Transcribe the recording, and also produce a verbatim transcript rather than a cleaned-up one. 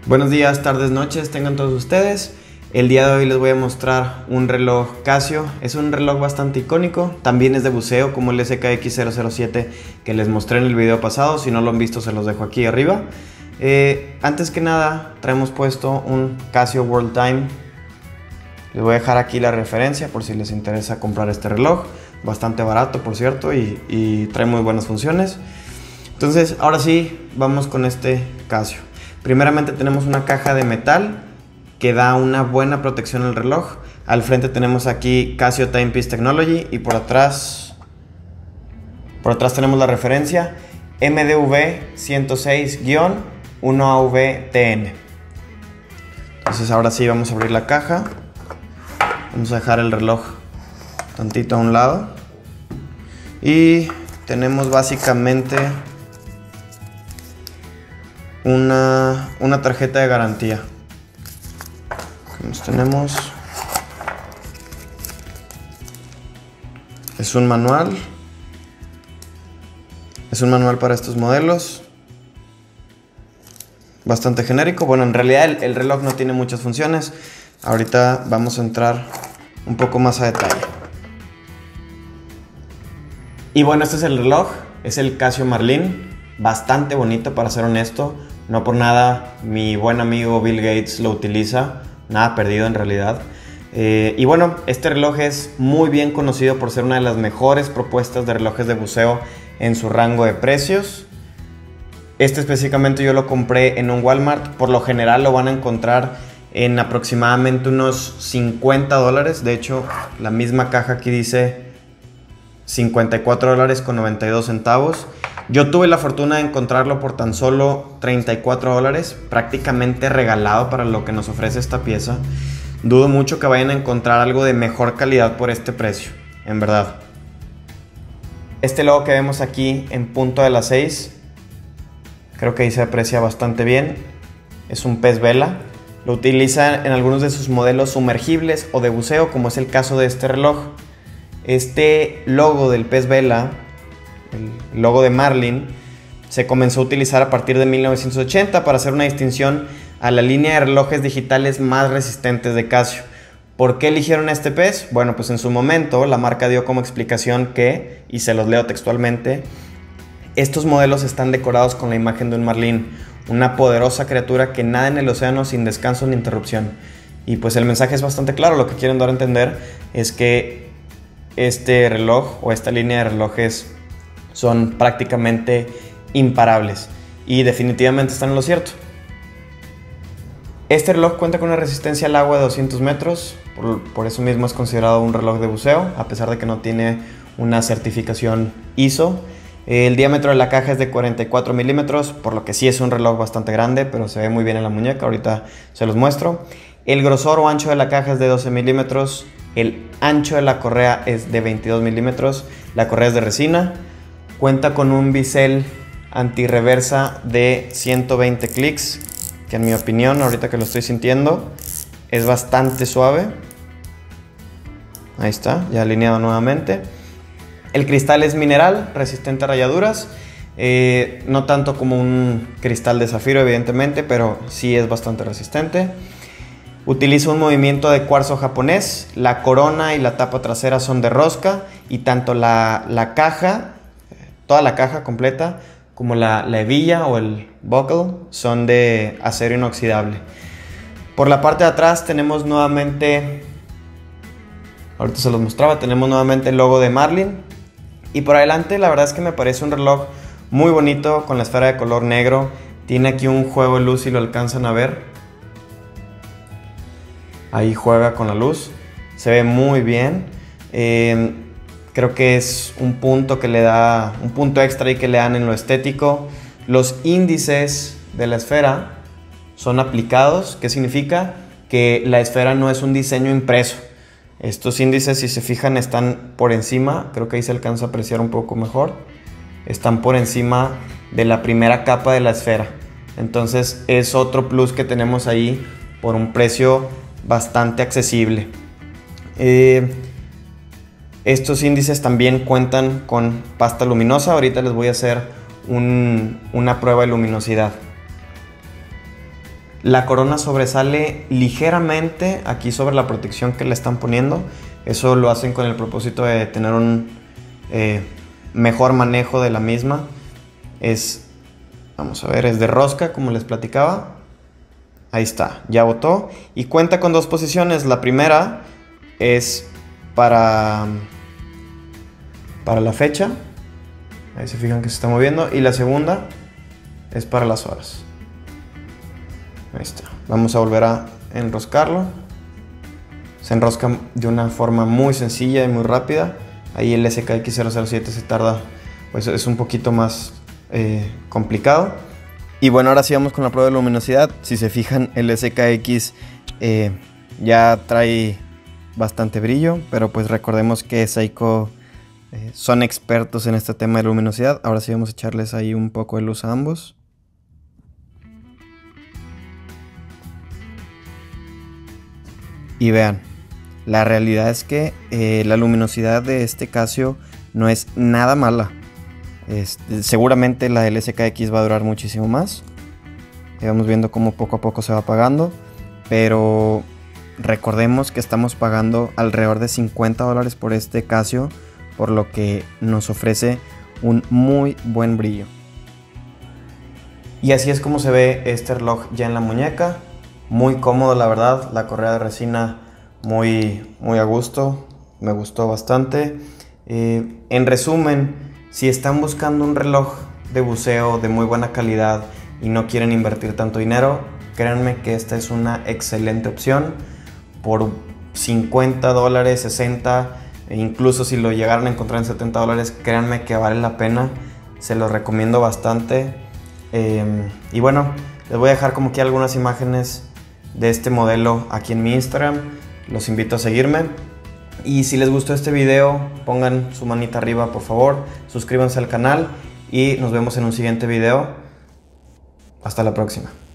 Buenos días, tardes, noches, tengan todos ustedes. El día de hoy les voy a mostrar un reloj Casio. Es un reloj bastante icónico, también es de buceo como el S K X cero cero siete que les mostré en el video pasado. Si no lo han visto se los dejo aquí arriba. Eh, antes que nada traemos puesto un Casio World Time. Les voy a dejar aquí la referencia por si les interesa comprar este reloj. Bastante barato, por cierto, y, y trae muy buenas funciones. Entonces ahora sí, vamos con este Casio. Primeramente tenemos una caja de metal que da una buena protección al reloj. Al frente tenemos aquí Casio Timepiece Technology y por atrás por atrás tenemos la referencia M D V ciento seis uno A V T N. Entonces ahora sí vamos a abrir la caja. Vamos a dejar el reloj tantito a un lado y tenemos básicamente Una, una tarjeta de garantía. ¿Qué más tenemos? Es un manual. Es un manual para estos modelos. Bastante genérico. Bueno, en realidad el, el reloj no tiene muchas funciones. Ahorita vamos a entrar un poco más a detalle. Y bueno, este es el reloj. Es el Casio Marlin. Bastante bonito, para ser honesto. No por nada mi buen amigo Bill Gates lo utiliza. Nada perdido en realidad. Eh, y bueno, este reloj es muy bien conocido por ser una de las mejores propuestas de relojes de buceo en su rango de precios. Este específicamente yo lo compré en un Walmart. Por lo general lo van a encontrar en aproximadamente unos cincuenta dólares. De hecho, la misma caja aquí dice cincuenta y cuatro dólares con noventa y dos centavos. Yo tuve la fortuna de encontrarlo por tan solo treinta y cuatro dólares, prácticamente regalado para lo que nos ofrece esta pieza. Dudo mucho que vayan a encontrar algo de mejor calidad por este precio, en verdad. Este logo que vemos aquí en punto de las seis, creo que ahí se aprecia bastante bien. Es un pez vela. Lo utiliza en algunos de sus modelos sumergibles o de buceo, como es el caso de este reloj. Este logo del pez vela, el logo de Marlin, se comenzó a utilizar a partir de mil novecientos ochenta para hacer una distinción a la línea de relojes digitales más resistentes de Casio. ¿Por qué eligieron este pez? Bueno, pues en su momento la marca dio como explicación que, y se los leo textualmente, estos modelos están decorados con la imagen de un marlín, una poderosa criatura que nada en el océano sin descanso ni interrupción. Y pues el mensaje es bastante claro. Lo que quieren dar a entender es que este reloj o esta línea de relojes son prácticamente imparables y definitivamente están en lo cierto. Este reloj cuenta con una resistencia al agua de doscientos metros, por, por eso mismo es considerado un reloj de buceo, a pesar de que no tiene una certificación I S O. El diámetro de la caja es de cuarenta y cuatro milímetros, por lo que sí es un reloj bastante grande, pero se ve muy bien en la muñeca, ahorita se los muestro. El grosor o ancho de la caja es de doce milímetros, el ancho de la correa es de veintidós milímetros, la correa es de resina. Cuenta con un bisel antirreversa de ciento veinte clics, que en mi opinión, ahorita que lo estoy sintiendo, es bastante suave. Ahí está, ya alineado nuevamente. El cristal es mineral, resistente a rayaduras. Eh, no tanto como un cristal de zafiro, evidentemente, pero sí es bastante resistente. Utiliza un movimiento de cuarzo japonés. La corona y la tapa trasera son de rosca y tanto la, la caja... Toda la caja completa, como la, la hebilla o el buckle, son de acero inoxidable. Por la parte de atrás tenemos nuevamente, ahorita se los mostraba, tenemos nuevamente el logo de Marlin. Y por adelante la verdad es que me parece un reloj muy bonito con la esfera de color negro. Tiene aquí un juego de luz si lo alcanzan a ver. Ahí juega con la luz, se ve muy bien. Eh, Creo que es un punto que le da, un punto extra y que le dan en lo estético. Los índices de la esfera son aplicados. ¿Qué significa? Que la esfera no es un diseño impreso. Estos índices, si se fijan, están por encima. Creo que ahí se alcanza a apreciar un poco mejor. Están por encima de la primera capa de la esfera. Entonces es otro plus que tenemos ahí por un precio bastante accesible. Eh, Estos índices también cuentan con pasta luminosa. Ahorita les voy a hacer un, una prueba de luminosidad. La corona sobresale ligeramente aquí sobre la protección que le están poniendo. Eso lo hacen con el propósito de tener un eh, mejor manejo de la misma. Es, vamos a ver, es de rosca, como les platicaba. Ahí está, ya botó. Y cuenta con dos posiciones. La primera es para, para la fecha. Ahí se fijan que se está moviendo. Y la segunda es para las horas. Ahí está. Vamos a volver a enroscarlo. Se enrosca de una forma muy sencilla y muy rápida. Ahí el S K X cero cero siete se tarda, pues es un poquito más eh, complicado. Y bueno, ahora sí vamos con la prueba de luminosidad. Si se fijan, el S K X eh, ya trae bastante brillo, pero pues recordemos que Seiko eh, son expertos en este tema de luminosidad. Ahora sí vamos a echarles ahí un poco de luz a ambos. Y vean, la realidad es que eh, la luminosidad de este Casio no es nada mala. Este, seguramente la del S K X va a durar muchísimo más. Y vamos viendo cómo poco a poco se va apagando. Pero recordemos que estamos pagando alrededor de cincuenta dólares por este Casio, por lo que nos ofrece un muy buen brillo. Y así es como se ve este reloj ya en la muñeca. Muy cómodo, la verdad. La correa de resina muy, muy a gusto. Me gustó bastante. Eh, en resumen, si están buscando un reloj de buceo de muy buena calidad y no quieren invertir tanto dinero, créanme que esta es una excelente opción. Por cincuenta dólares, sesenta, e incluso si lo llegaran a encontrar en setenta dólares, créanme que vale la pena. Se los recomiendo bastante. Eh, y bueno, les voy a dejar como que algunas imágenes de este modelo aquí en mi Instagram. Los invito a seguirme. Y si les gustó este video, pongan su manita arriba, por favor. Suscríbanse al canal y nos vemos en un siguiente video. Hasta la próxima.